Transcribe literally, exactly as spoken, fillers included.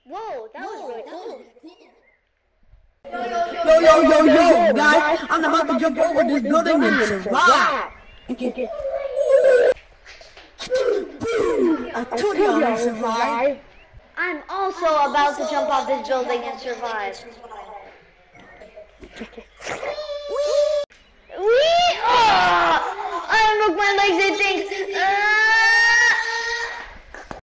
Whoa, that was really cool. Yo, yo, yo, yo, guys, I'm about to jump over this building and survive. I told you I would survive. I'm also about to jump off this building and survive.